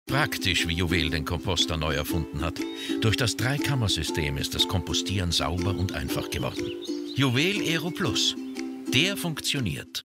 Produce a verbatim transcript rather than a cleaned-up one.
Praktisch, wie Juwel den Komposter neu erfunden hat. Durch das Dreikammersystem ist das Kompostieren sauber und einfach geworden. Juwel Aero Plus. Der funktioniert.